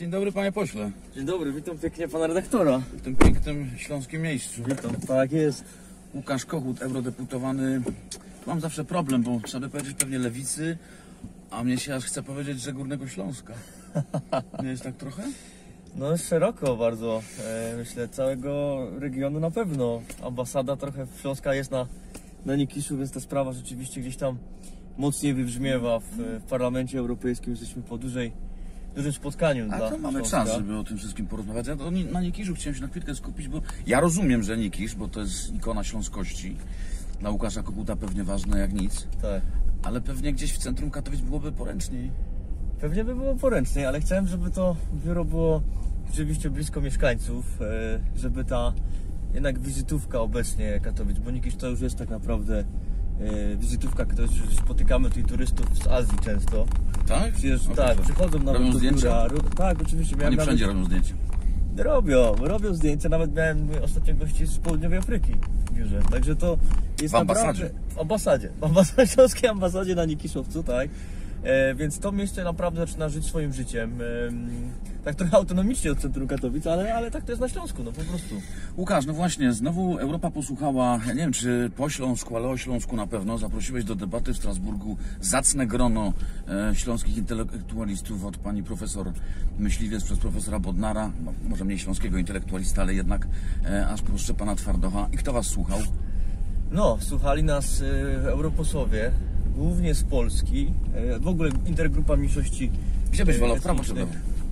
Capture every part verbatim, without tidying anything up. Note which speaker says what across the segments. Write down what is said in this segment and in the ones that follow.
Speaker 1: Dzień dobry, panie pośle.
Speaker 2: Dzień dobry, witam pięknie pana redaktora.
Speaker 1: W tym pięknym śląskim miejscu.
Speaker 2: Witam, tak jest.
Speaker 1: Łukasz Kochut, eurodeputowany. Mam zawsze problem, bo trzeba by powiedzieć pewnie lewicy, a mnie się aż chce powiedzieć, że Górnego Śląska. Nie jest tak trochę?
Speaker 2: No szeroko bardzo, e, myślę, całego regionu na pewno. Ambasada trochę Śląska jest na, na Nikiszu, więc ta sprawa rzeczywiście gdzieś tam mocniej wybrzmiewa w, w Parlamencie Europejskim. Jesteśmy po dużej, dużym spotkaniu
Speaker 1: A
Speaker 2: dla
Speaker 1: to mamy
Speaker 2: Śląska.
Speaker 1: czas, żeby o tym wszystkim porozmawiać. Ja to na Nikiszu chciałem się na chwilkę skupić, bo ja rozumiem, że Nikisz, bo to jest ikona śląskości. Dla Łukasza Kochuta pewnie ważne jak nic.
Speaker 2: Tak.
Speaker 1: Ale pewnie gdzieś w centrum Katowic byłoby poręczniej.
Speaker 2: Pewnie by było poręczniej, ale chciałem, żeby to biuro było rzeczywiście blisko mieszkańców, e, żeby ta jednak wizytówka obecnie Katowic, bo Nikisz to już jest tak naprawdę e, wizytówka, to jest, że spotykamy tutaj turystów z Azji często.
Speaker 1: Tak?
Speaker 2: Przecież,
Speaker 1: O,
Speaker 2: tak,
Speaker 1: proszę.
Speaker 2: przychodzą nawet
Speaker 1: Robią
Speaker 2: do
Speaker 1: zdjęcia?
Speaker 2: biura. Ro, tak, oczywiście. Miałem
Speaker 1: Oni
Speaker 2: nawet,
Speaker 1: wszędzie robią zdjęcia.
Speaker 2: robią, robią zdjęcia, nawet miałem ostatnio gości z południowej Afryki w biurze, także to jest
Speaker 1: W ambasadzie?
Speaker 2: naprawdę... W ambasadzie. W ambasadzie, śląskiej ambasadzie na Nikiszowcu, tak. E, więc to miejsce naprawdę zaczyna żyć swoim życiem. E, tak trochę autonomicznie od centrum Katowic, ale, ale tak to jest na Śląsku, no po prostu.
Speaker 1: Łukasz, no właśnie, znowu Europa posłuchała, ja nie wiem czy po Śląsku, ale o Śląsku na pewno. Zaprosiłeś do debaty w Strasburgu zacne grono e, śląskich intelektualistów, od pani profesor Myśliwiec przez profesora Bodnara, no, może mniej śląskiego intelektualista, ale jednak e, aż po Szczepana Twardocha. I kto was słuchał?
Speaker 2: No, słuchali nas e, europosłowie, głównie z Polski, e, w ogóle intergrupa mniejszości.
Speaker 1: Gdzie byś
Speaker 2: e,
Speaker 1: wolał, w prawo czy w lewo?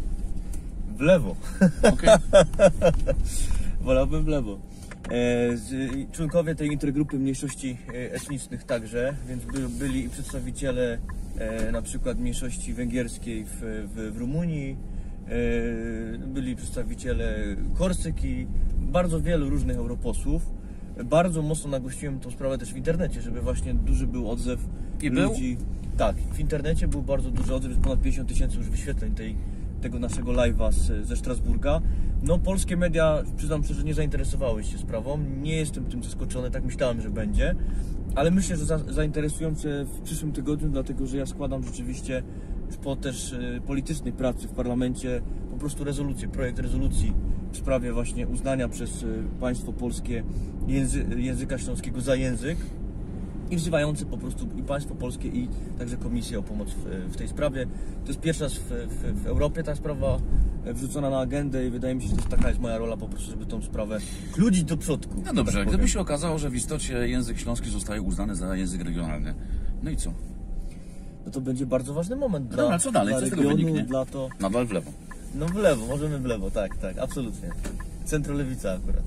Speaker 2: W lewo.
Speaker 1: Okay.
Speaker 2: Wolałbym w lewo. E, z, członkowie tej intergrupy mniejszości e, etnicznych także, więc by, byli i przedstawiciele e, na przykład mniejszości węgierskiej w, w, w Rumunii, e, byli przedstawiciele Korsyki, bardzo wielu różnych europosłów. Bardzo mocno nagłośniłem tą sprawę też w internecie, żeby właśnie duży był odzew
Speaker 1: I był?
Speaker 2: ludzi. Tak, w internecie był bardzo duży odzew, jest ponad pięćdziesiąt tysięcy już wyświetleń tej, tego naszego live'a z, ze Strasburga. No polskie media, przyznam szczerze, nie zainteresowały się sprawą. Nie jestem tym zaskoczony, tak myślałem, że będzie. Ale myślę, że za, zainteresują się w przyszłym tygodniu, dlatego że ja składam rzeczywiście już po też y, politycznej pracy w parlamencie po prostu rezolucję, projekt rezolucji w sprawie właśnie uznania przez y, państwo polskie języ, języka śląskiego za język i wzywający po prostu i państwo polskie, i także komisję o pomoc w, w tej sprawie. To jest pierwsza raz w, w, w Europie ta sprawa wrzucona na agendę i wydaje mi się, że to jest taka jest moja rola po prostu, żeby tą sprawę chludzić do przodku.
Speaker 1: No dobrze,
Speaker 2: tak
Speaker 1: gdyby
Speaker 2: powiem.
Speaker 1: się okazało, że w istocie język śląski zostaje uznany za język regionalny, no i co?
Speaker 2: No to będzie bardzo ważny moment
Speaker 1: No
Speaker 2: dla,
Speaker 1: dobra, co dalej?
Speaker 2: dla
Speaker 1: Co z tego
Speaker 2: regionu,
Speaker 1: wyniknie?
Speaker 2: dla to...
Speaker 1: Nadal w lewo.
Speaker 2: No w lewo, możemy w lewo, tak, tak, absolutnie. Centrolewica akurat.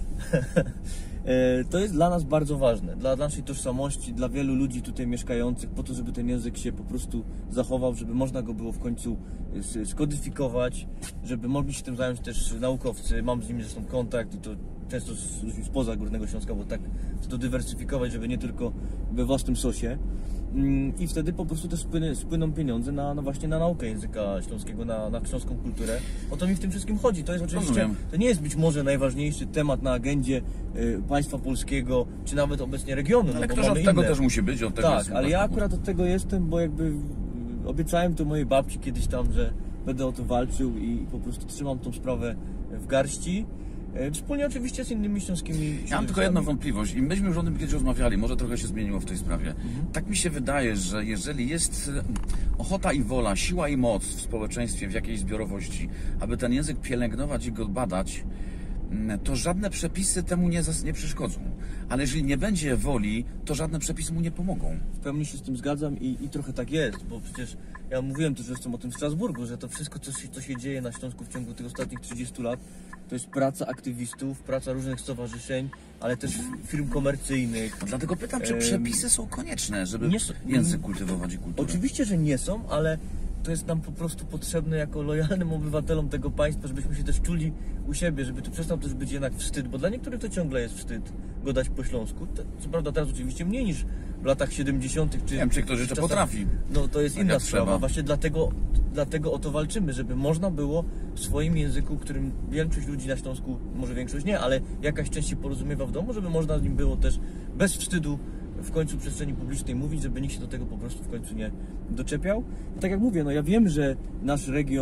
Speaker 2: E, to jest dla nas bardzo ważne, dla naszej tożsamości, dla wielu ludzi tutaj mieszkających, po to, żeby ten język się po prostu zachował, żeby można go było w końcu skodyfikować, żeby mogli się tym zająć też naukowcy. Mam z nimi zresztą kontakt i to często z ludźmi spoza Górnego Śląska, bo tak chcę to dywersyfikować, żeby nie tylko we własnym sosie. I wtedy po prostu też spłyną, spłyną pieniądze na, na właśnie na naukę języka śląskiego, na, na śląską kulturę. O to mi w tym wszystkim chodzi. To jest oczywiście,
Speaker 1: Rozumiem.
Speaker 2: to nie jest być może najważniejszy temat na agendzie y, państwa polskiego, czy nawet obecnie regionu.
Speaker 1: Ale
Speaker 2: no, bo
Speaker 1: ktoś
Speaker 2: mamy
Speaker 1: od tego
Speaker 2: inne.
Speaker 1: też musi być, od tego
Speaker 2: Tak,
Speaker 1: jest
Speaker 2: ale ja
Speaker 1: bardzo
Speaker 2: akurat od tego jestem, bo jakby y, obiecałem to mojej babci kiedyś tam, że będę o to walczył i po prostu trzymam tą sprawę w garści. Wspólnie oczywiście z innymi śląskimi.
Speaker 1: Ja mam tylko jedną wątpliwość i myśmy już o tym kiedyś rozmawiali, może trochę się zmieniło w tej sprawie. Mhm. Tak mi się wydaje, że jeżeli jest ochota i wola, siła i moc w społeczeństwie, w jakiejś zbiorowości, aby ten język pielęgnować i go badać, to żadne przepisy temu nie, nie przeszkodzą. Ale jeżeli nie będzie woli, to żadne przepisy mu nie pomogą.
Speaker 2: W pełni się z tym zgadzam i, i trochę tak jest, bo przecież ja mówiłem też zresztą o tym w Strasburgu, że to wszystko, co się, co się dzieje na Śląsku w ciągu tych ostatnich trzydziestu lat, to jest praca aktywistów, praca różnych stowarzyszeń, ale też firm komercyjnych.
Speaker 1: No dlatego pytam, czy przepisy są konieczne, żeby
Speaker 2: nie są,
Speaker 1: język kultywować i kulturę?
Speaker 2: Oczywiście, że nie są, ale to jest nam po prostu potrzebne jako lojalnym obywatelom tego państwa, żebyśmy się też czuli u siebie, żeby to przestał też być jednak wstyd, bo dla niektórych to ciągle jest wstyd gadać po śląsku. To, co prawda teraz oczywiście mniej niż w latach siedemdziesiątych. Czy,
Speaker 1: nie wiem, czy ktoś jeszcze
Speaker 2: czasach,
Speaker 1: potrafi.
Speaker 2: No to jest
Speaker 1: tak
Speaker 2: inna
Speaker 1: jak
Speaker 2: sprawa.
Speaker 1: trzeba.
Speaker 2: Właśnie dlatego, dlatego o to walczymy, żeby można było w swoim języku, którym większość ludzi na Śląsku, może większość nie, ale jakaś część się porozumiewa w domu, żeby można nim było też bez wstydu w końcu przestrzeni publicznej mówić, żeby nikt się do tego po prostu w końcu nie doczepiał. Tak jak mówię, no ja wiem, że nasz region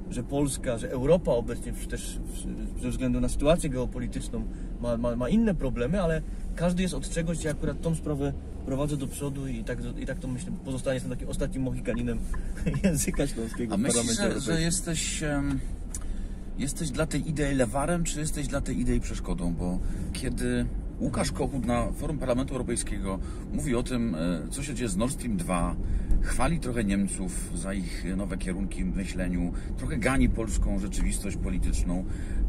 Speaker 2: że Polska, że Europa obecnie też ze względu na sytuację geopolityczną ma, ma, ma inne problemy, ale każdy jest od czegoś, ja akurat tą sprawę prowadzę do przodu i tak, i tak to myślę pozostanie jestem takim ostatnim mohikaninem języka śląskiego
Speaker 1: A
Speaker 2: w
Speaker 1: myślisz,
Speaker 2: Parlamencie
Speaker 1: że,
Speaker 2: Europejskim.
Speaker 1: że jesteś, um, jesteś dla tej idei lewarem, czy jesteś dla tej idei przeszkodą? Bo kiedy Łukasz Kochut na forum Parlamentu Europejskiego mówi o tym, co się dzieje z Nord Stream dwa, chwali trochę Niemców za ich nowe kierunki w myśleniu, trochę gani polską rzeczywistość polityczną,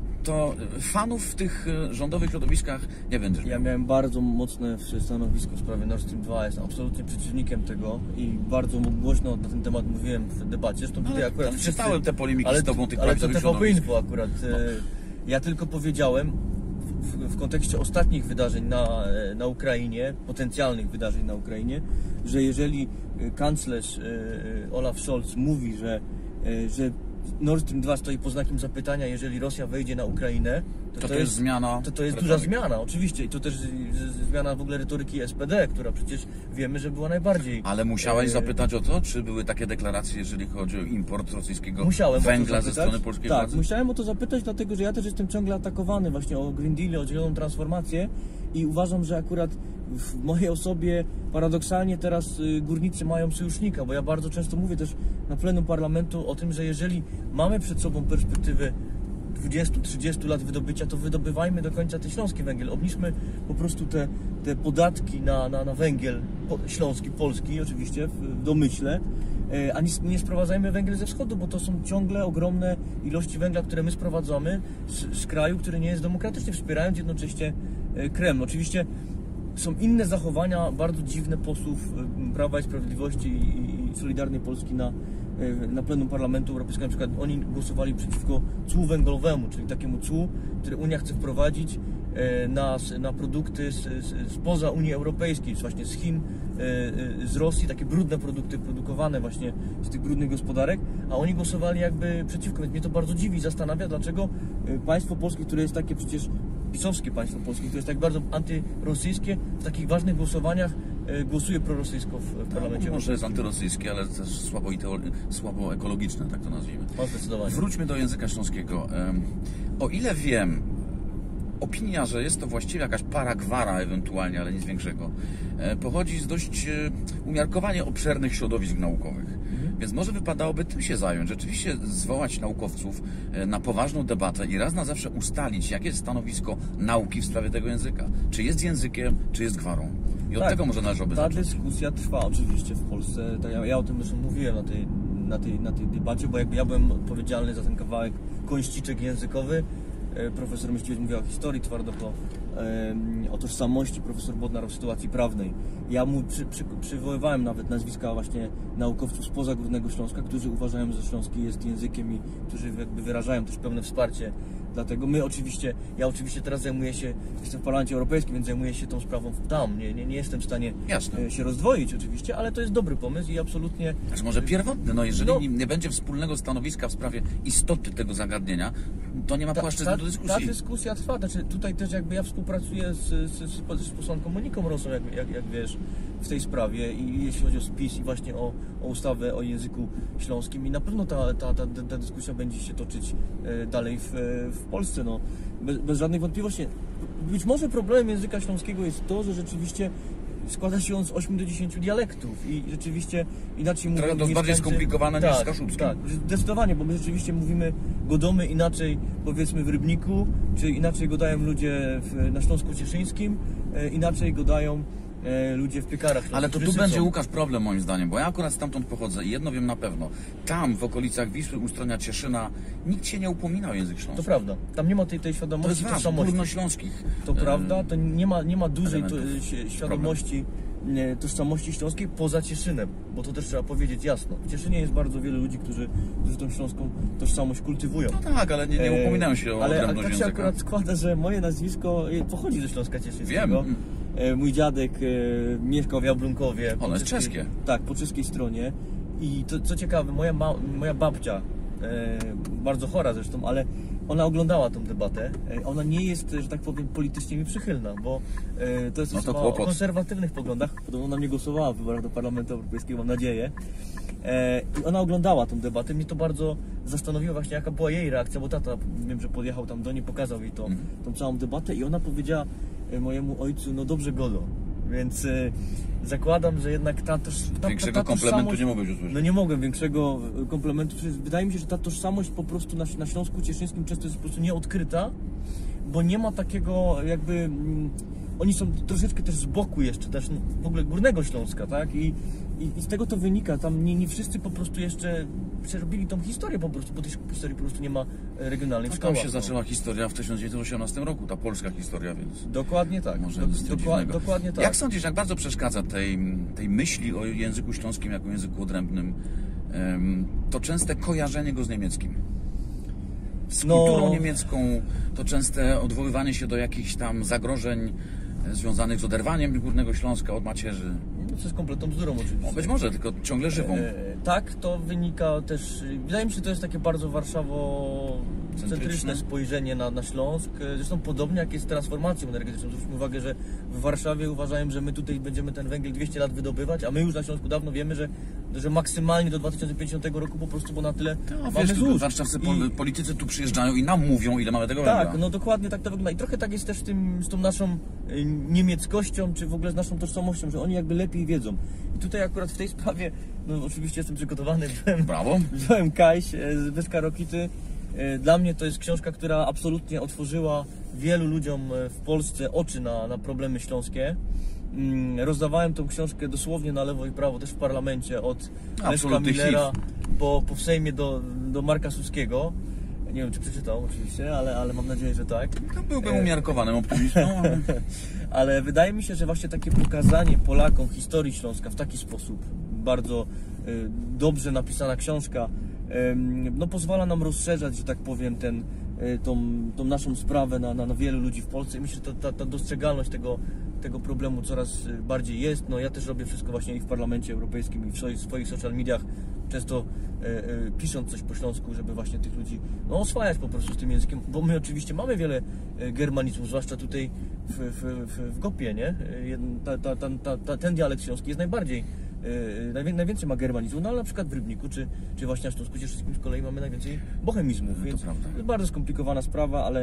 Speaker 1: to fanów w tych rządowych środowiskach nie będziesz miał.
Speaker 2: Ja miałem bardzo mocne stanowisko w sprawie Nord Stream dwa, jestem absolutnie przeciwnikiem tego i bardzo głośno na ten temat mówiłem w debacie. Zresztą tutaj
Speaker 1: ale,
Speaker 2: akurat
Speaker 1: ale
Speaker 2: wszyscy,
Speaker 1: czytałem te polemiki
Speaker 2: ale,
Speaker 1: z tobą tych
Speaker 2: ale to
Speaker 1: prawicowych
Speaker 2: T V P
Speaker 1: środowisk.
Speaker 2: Info akurat.
Speaker 1: No.
Speaker 2: Ja tylko powiedziałem w, w kontekście ostatnich wydarzeń na, na Ukrainie, potencjalnych wydarzeń na Ukrainie, że jeżeli kanclerz Olaf Scholz mówi, że, że Nord Stream dwa stoi pod znakiem zapytania, jeżeli Rosja wejdzie na Ukrainę, to,
Speaker 1: to, to jest zmiana.
Speaker 2: To, to jest
Speaker 1: retoryki.
Speaker 2: duża zmiana, oczywiście. I to też z, z, zmiana w ogóle retoryki S P D, która przecież wiemy, że była najbardziej...
Speaker 1: Ale musiałeś
Speaker 2: e...
Speaker 1: zapytać o to, czy były takie deklaracje, jeżeli chodzi o import rosyjskiego
Speaker 2: musiałem
Speaker 1: węgla ze strony polskiej
Speaker 2: tak,
Speaker 1: władzy?
Speaker 2: Tak, musiałem o to zapytać, dlatego że ja też jestem ciągle atakowany właśnie o Green Deal, o zieloną transformację i uważam, że akurat w mojej osobie paradoksalnie teraz górnicy mają sojusznika, bo ja bardzo często mówię też na plenum parlamentu o tym, że jeżeli mamy przed sobą perspektywę dwudziestu trzydziestu lat wydobycia, to wydobywajmy do końca ten śląski węgiel. Obniżmy po prostu te, te podatki na, na, na węgiel śląski, polski oczywiście w domyśle, a nie, nie sprowadzajmy węgiel ze wschodu, bo to są ciągle ogromne ilości węgla, które my sprowadzamy z, z kraju, który nie jest demokratyczny, wspierając jednocześnie Kreml. Oczywiście są inne zachowania, bardzo dziwne posłów Prawa i Sprawiedliwości i, i Solidarnej Polski na, na plenum Parlamentu Europejskiego. Na przykład oni głosowali przeciwko cłu węglowemu, czyli takiemu cłu, który Unia chce wprowadzić na, na produkty z, z, spoza Unii Europejskiej, właśnie z Chin, z Rosji, takie brudne produkty produkowane właśnie z tych brudnych gospodarek, a oni głosowali jakby przeciwko. Więc mnie to bardzo dziwi i zastanawia, dlaczego państwo polskie, które jest takie przecież pisowskie państwo polskie, które jest tak bardzo antyrosyjskie, w takich ważnych głosowaniach głosuje prorosyjsko w Parlamencie Europejskim.
Speaker 1: No, może jest antyrosyjskie, ale też słabo, słabo ekologiczne, tak to nazwijmy.
Speaker 2: No, zdecydowanie.
Speaker 1: Wróćmy do języka śląskiego. O ile wiem, opinia, że jest to właściwie jakaś paragwara ewentualnie, ale nic większego, pochodzi z dość umiarkowanie obszernych środowisk naukowych. Mhm. Więc może wypadałoby tym się zająć, rzeczywiście zwołać naukowców na poważną debatę i raz na zawsze ustalić, jakie jest stanowisko nauki w sprawie tego języka. Czy jest językiem, czy jest gwarą. I od
Speaker 2: tak,
Speaker 1: tego może należałoby
Speaker 2: ta
Speaker 1: zacząć.
Speaker 2: dyskusja trwa oczywiście w Polsce. Ja, ja o tym zresztą mówiłem na tej, na, tej, na tej debacie, bo jakby ja byłem odpowiedzialny za ten kawałek końszciczek językowy. Profesor Myśliwiec mówił o historii Twardoko, o tożsamości, profesor Bodnar o sytuacji prawnej. Ja mu przy, przy, przywoływałem nawet nazwiska właśnie naukowców spoza Górnego Śląska, którzy uważają, że śląski jest językiem i którzy jakby wyrażają też pełne wsparcie. Dlatego my oczywiście, ja oczywiście teraz zajmuję się, jestem w Parlamencie Europejskim, więc zajmuję się tą sprawą tam. Nie, nie, nie jestem w stanie
Speaker 1: Jasne.
Speaker 2: się rozdwoić oczywiście, ale to jest dobry pomysł i absolutnie...
Speaker 1: Znaczy może pierwotny, no jeżeli
Speaker 2: no,
Speaker 1: nie będzie wspólnego stanowiska w sprawie istoty tego zagadnienia, to nie ma
Speaker 2: ta,
Speaker 1: płaszczyzny
Speaker 2: ta,
Speaker 1: do dyskusji.
Speaker 2: Ta dyskusja trwa, znaczy tutaj też jakby ja współpracuję z, z, z, z posłanką Moniką Rosą, jak, jak, jak wiesz, w tej sprawie i jeśli chodzi o spis i właśnie o, o ustawę o języku śląskim i na pewno ta, ta, ta, ta dyskusja będzie się toczyć dalej w, w Polsce, no, bez, bez żadnych wątpliwości. Być może problemem języka śląskiego jest to, że rzeczywiście składa się on z ośmiu do dziesięciu dialektów i rzeczywiście inaczej mówimy...
Speaker 1: To jest bardziej skomplikowane
Speaker 2: tak,
Speaker 1: niż z kaszubskim.
Speaker 2: Tak, zdecydowanie, bo my rzeczywiście mówimy godomy inaczej, powiedzmy w Rybniku, czy inaczej godają ludzie w, na Śląsku Cieszyńskim, e, inaczej godają e, ludzie w Piekarach.
Speaker 1: Ale to tu
Speaker 2: Wysycą.
Speaker 1: będzie, Łukasz, problem moim zdaniem, bo ja akurat stamtąd pochodzę i jedno wiem na pewno. Tam, w okolicach Wisły, u strony Cieszyna, nikt się nie upomina o język śląski.
Speaker 2: To prawda, tam nie ma tej, tej
Speaker 1: To
Speaker 2: świadomości,
Speaker 1: jest ważne,
Speaker 2: tożsamości.
Speaker 1: górnośląskich.
Speaker 2: To prawda, to nie ma, nie ma dużej to,
Speaker 1: elementów.
Speaker 2: świadomości nie, tożsamości śląskiej poza Cieszynem, bo to też trzeba powiedzieć jasno. W Cieszynie jest bardzo wielu ludzi, którzy, którzy tą śląską tożsamość kultywują.
Speaker 1: No tak, ale nie, nie upominają się o
Speaker 2: ale
Speaker 1: odrębność
Speaker 2: tak się
Speaker 1: języka.
Speaker 2: akurat składa, że moje nazwisko pochodzi ze Śląska Cieszyńskiego.
Speaker 1: Wiem.
Speaker 2: Mój dziadek e, mieszkał w Jablunkowie.
Speaker 1: Ono jest czeskie.
Speaker 2: Tak, po czeskiej stronie. I to, co ciekawe, moja, ma, moja babcia e, bardzo chora zresztą, ale ona oglądała tą debatę. E, ona nie jest, że tak powiem, politycznie mi przychylna, bo e, to jest
Speaker 1: No to
Speaker 2: osoba o
Speaker 1: kłopot.
Speaker 2: konserwatywnych poglądach. Podobno na mnie głosowała w wyborach do Parlamentu Europejskiego, mam nadzieję. E, I ona oglądała tą debatę. Mnie to bardzo zastanowiło właśnie, jaka była jej reakcja, bo tata, wiem, że podjechał tam do niej, pokazał jej to,
Speaker 1: Mhm.
Speaker 2: tą całą debatę i ona powiedziała e, mojemu ojcu, no dobrze Golo. Więc e, zakładam, że jednak ta, toż, ta, ta,
Speaker 1: Większego
Speaker 2: ta
Speaker 1: komplementu
Speaker 2: tożsamość-
Speaker 1: nie mogłeś usłyszeć.
Speaker 2: No nie mogłem większego e, komplementu. Wydaje mi się, że ta tożsamość po prostu na, na Śląsku Cieszyńskim często jest po prostu nieodkryta, bo nie ma takiego jakby... Mm, oni są troszeczkę też z boku jeszcze, też no, w ogóle Górnego Śląska, tak? I, i, i z tego to wynika, tam nie, nie wszyscy po prostu jeszcze przerobili tą historię po prostu, bo tej historii po prostu nie ma e, regionalnej w
Speaker 1: No, tam
Speaker 2: szkołach.
Speaker 1: się
Speaker 2: no.
Speaker 1: zaczęła historia w tysiąc dziewięćset osiemnastym roku, ta polska historia, więc...
Speaker 2: Dokładnie tak.
Speaker 1: Może
Speaker 2: Do,
Speaker 1: nic
Speaker 2: dokła,
Speaker 1: dziwnego.
Speaker 2: dokładnie tak.
Speaker 1: Jak sądzisz, jak bardzo przeszkadza tej, tej myśli o języku śląskim jako języku odrębnym em, to częste kojarzenie go z niemieckim? Z
Speaker 2: No.
Speaker 1: kulturą niemiecką, to częste odwoływanie się do jakichś tam zagrożeń e, związanych z oderwaniem Górnego Śląska od macierzy.
Speaker 2: No, to jest kompletną bzdurą oczywiście.
Speaker 1: No, być może, tylko ciągle żywą.
Speaker 2: E, tak, to wynika też, wydaje mi się, że to jest takie bardzo warszawocentryczne
Speaker 1: Centryczne.
Speaker 2: spojrzenie na, na Śląsk. Zresztą podobnie jak jest z transformacją energetyczną. Zwróćmy uwagę, że w Warszawie uważają, że my tutaj będziemy ten węgiel dwieście lat wydobywać, a my już na Śląsku dawno wiemy, że, że maksymalnie do dwa tysiące pięćdziesiątego roku po prostu, bo na tyle
Speaker 1: No,
Speaker 2: mamy
Speaker 1: wiesz,
Speaker 2: złóż.
Speaker 1: warszawscy
Speaker 2: I-
Speaker 1: pol- politycy tu przyjeżdżają i nam mówią, ile mamy tego węgla.
Speaker 2: Tak, no dokładnie tak to wygląda. I trochę tak jest też z, tym, z tą naszą y, niemieckością, czy w ogóle z naszą tożsamością, że oni jakby lepiej wiedzą. I tutaj akurat w tej sprawie, no oczywiście jestem przygotowany, byłem,
Speaker 1: Brawo.
Speaker 2: byłem Kajś e, z Wyska Rokity. E, Dla mnie to jest książka, która absolutnie otworzyła wielu ludziom e, w Polsce oczy na, na problemy śląskie. Mm, Rozdawałem tą książkę dosłownie na lewo i prawo, też w parlamencie, od Leszka
Speaker 1: Absolutny
Speaker 2: Millera po, po w Sejmie do, do Marka Suskiego. Nie wiem, czy przeczytał oczywiście, ale, ale mam nadzieję, że tak.
Speaker 1: No, byłbym umiarkowanym optymistą. ale-
Speaker 2: Ale wydaje mi się, że właśnie takie pokazanie Polakom historii Śląska w taki sposób, bardzo y, dobrze napisana książka, ym, no pozwala nam rozszerzać, że tak powiem, ten, y, tą, tą naszą sprawę na, na, na wielu ludzi w Polsce. I myślę, że ta, ta, ta dostrzegalność tego, tego problemu coraz y, bardziej jest. No ja też robię wszystko właśnie i w Parlamencie Europejskim, i w swoich, swoich social mediach, często y, y, pisząc coś po śląsku, żeby właśnie tych ludzi no, oswajać po prostu z tym językiem, bo my oczywiście mamy wiele y, germanizmów, zwłaszcza tutaj w, w, w, w Gopie, nie? Y, Ta, ta, ta, ta, ta, ten dialekt śląski jest najbardziej, y, najwię, najwięcej ma germanizmów, no ale na przykład w Rybniku, czy, czy właśnie na Śląsku Cieszyńskim z kolei mamy najwięcej bohemizmów,
Speaker 1: To
Speaker 2: więc
Speaker 1: prawda.
Speaker 2: to jest bardzo skomplikowana sprawa, ale y,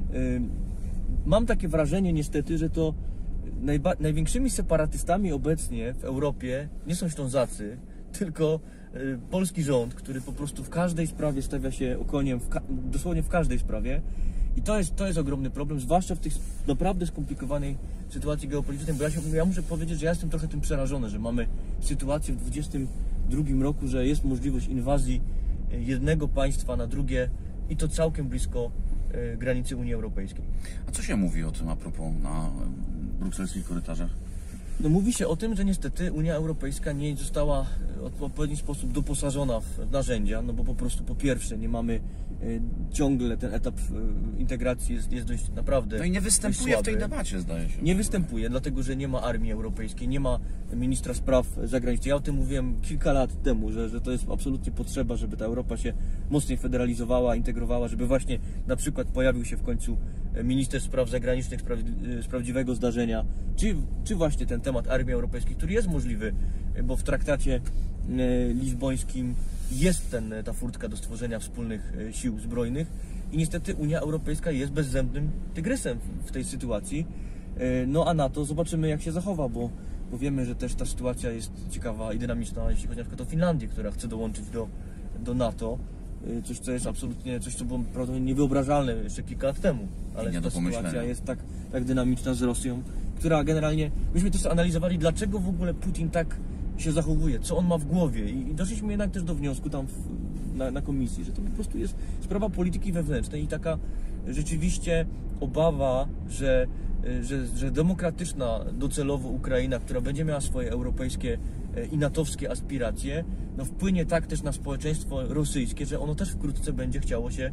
Speaker 2: mam takie wrażenie niestety, że to najba, największymi separatystami obecnie w Europie nie są Ślązacy, tylko y, polski rząd, który po prostu w każdej sprawie stawia się okoniem, w ka- dosłownie w każdej sprawie. I to jest, to jest ogromny problem, zwłaszcza w tych naprawdę skomplikowanej sytuacji geopolitycznej, bo ja, się, ja muszę powiedzieć, że ja jestem trochę tym przerażony, że mamy sytuację w dwudziestym drugim roku, że jest możliwość inwazji jednego państwa na drugie i to całkiem blisko y, granicy Unii Europejskiej.
Speaker 1: A co się mówi o tym a propos na brukselskich korytarzach?
Speaker 2: No mówi się o tym, że niestety Unia Europejska nie została w odpowiedni sposób doposażona w narzędzia, no bo po prostu po pierwsze nie mamy y, ciągle ten etap y, integracji jest, jest dość naprawdę
Speaker 1: No i nie
Speaker 2: dość
Speaker 1: występuje w tej
Speaker 2: słaby.
Speaker 1: debacie, zdaje się.
Speaker 2: Nie występuje, dlatego że nie ma armii europejskiej, nie ma ministra spraw zagranicznych. Ja o tym mówiłem kilka lat temu, że, że to jest absolutnie potrzeba, żeby ta Europa się mocniej federalizowała, integrowała, żeby właśnie na przykład pojawił się w końcu minister spraw zagranicznych z, praw- z prawdziwego zdarzenia, czy, czy właśnie ten temat armii europejskiej, który jest możliwy, bo w traktacie e, lizbońskim jest ten, ta furtka do stworzenia wspólnych e, sił zbrojnych i niestety Unia Europejska jest bezzębnym tygrysem w, w tej sytuacji. E, No a NATO zobaczymy, jak się zachowa, bo, bo wiemy, że też ta sytuacja jest ciekawa i dynamiczna, jeśli chodzi na przykład o Finlandię, która chce dołączyć do, do NATO. E, Coś, co jest absolutnie, coś, co było prawdopodobnie niewyobrażalne jeszcze kilka lat temu, ale
Speaker 1: nie
Speaker 2: ta
Speaker 1: do
Speaker 2: sytuacja
Speaker 1: pomyślenia.
Speaker 2: jest tak, tak dynamiczna z Rosją, która generalnie, myśmy też analizowali, dlaczego w ogóle Putin tak się zachowuje, co on ma w głowie i, i doszliśmy jednak też do wniosku tam w, na, na komisji, że to po prostu jest sprawa polityki wewnętrznej i taka rzeczywiście obawa, że, że, że demokratyczna docelowo Ukraina, która będzie miała swoje europejskie i natowskie aspiracje, no wpłynie tak też na społeczeństwo rosyjskie, że ono też wkrótce będzie chciało się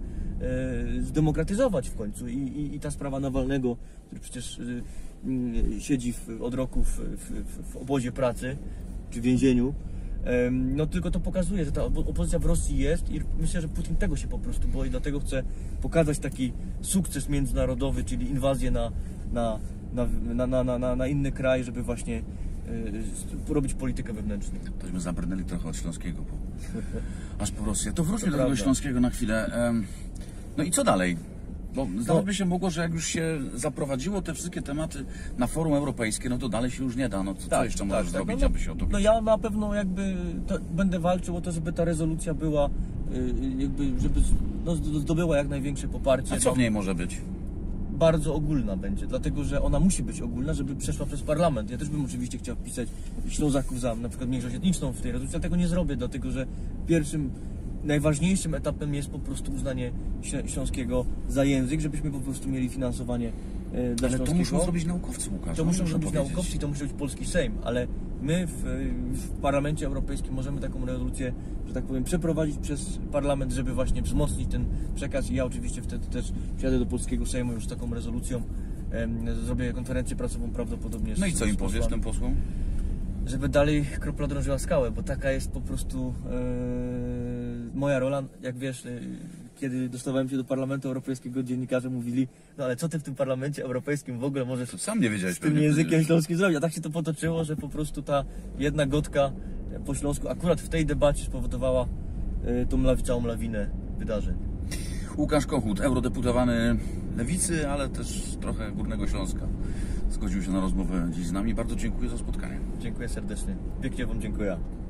Speaker 2: e, zdemokratyzować w końcu i, i, i ta sprawa Nawalnego, który przecież e, siedzi w, od roku w, w, w obozie pracy czy więzieniu, Em, No tylko to pokazuje, że ta opo- opozycja w Rosji jest i myślę, że Putin tego się po prostu boi, dlatego chce pokazać taki sukces międzynarodowy, czyli inwazję na, na, na, na, na, na, na, na inny kraj, żeby właśnie y, robić politykę wewnętrzną.
Speaker 1: Tośmy zabrnęli trochę od Śląskiego, bo aż po Rosję. To wróćmy
Speaker 2: To
Speaker 1: do tego
Speaker 2: prawda.
Speaker 1: Śląskiego na chwilę. Em, No i co dalej? Bo zdawać by się mogło, że jak już się zaprowadziło te wszystkie tematy na forum europejskie, no to dalej się już nie da. No to co jeszcze możesz zrobić,
Speaker 2: no,
Speaker 1: aby się o to
Speaker 2: No ja na pewno jakby to, będę walczył o to, żeby ta rezolucja była, y, jakby, żeby z- no, zdobyła jak największe poparcie.
Speaker 1: A co
Speaker 2: No,
Speaker 1: w niej może być?
Speaker 2: bardzo ogólna będzie, dlatego że ona musi być ogólna, żeby przeszła przez parlament. Ja też bym oczywiście chciał wpisać Ślązaków za na przykład mniejszość etniczną w tej rezolucji, ale tego nie zrobię, dlatego że pierwszym, najważniejszym etapem jest po prostu uznanie Ślę- Śląskiego za język, żebyśmy po prostu mieli finansowanie e, dla
Speaker 1: Ale to
Speaker 2: Śląskiego.
Speaker 1: muszą zrobić naukowcy, Łukasz.
Speaker 2: To
Speaker 1: no
Speaker 2: muszą
Speaker 1: muszę
Speaker 2: robić
Speaker 1: powiedzieć.
Speaker 2: naukowcy i to musi być polski Sejm, ale my w, w Parlamencie Europejskim możemy taką rezolucję, że tak powiem, przeprowadzić przez Parlament, żeby właśnie wzmocnić ten przekaz i ja oczywiście wtedy też przyjadę do polskiego Sejmu już z taką rezolucją, em, zrobię konferencję pracową prawdopodobnie z,
Speaker 1: No i co im
Speaker 2: z
Speaker 1: powiesz
Speaker 2: posłami,
Speaker 1: tym posłom?
Speaker 2: żeby dalej kropla drążyła skałę, bo taka jest po prostu e, moja rola, jak wiesz, e, kiedy dostawałem się do Parlamentu Europejskiego, dziennikarze mówili, no ale co ty w tym Parlamencie Europejskim w ogóle możesz
Speaker 1: To sam nie wiedziałeś.
Speaker 2: z tym
Speaker 1: pewnie,
Speaker 2: językiem
Speaker 1: przecież.
Speaker 2: śląskim zrobić. A tak się to potoczyło, że po prostu ta jedna gotka po śląsku akurat w tej debacie spowodowała y, tą lawi, całą lawinę wydarzeń.
Speaker 1: Łukasz Kochut, eurodeputowany Lewicy, ale też trochę Górnego Śląska. Zgodził się na rozmowę dziś z nami. Bardzo dziękuję za spotkanie.
Speaker 2: Dziękuję serdecznie. Pięknie wam dziękuję.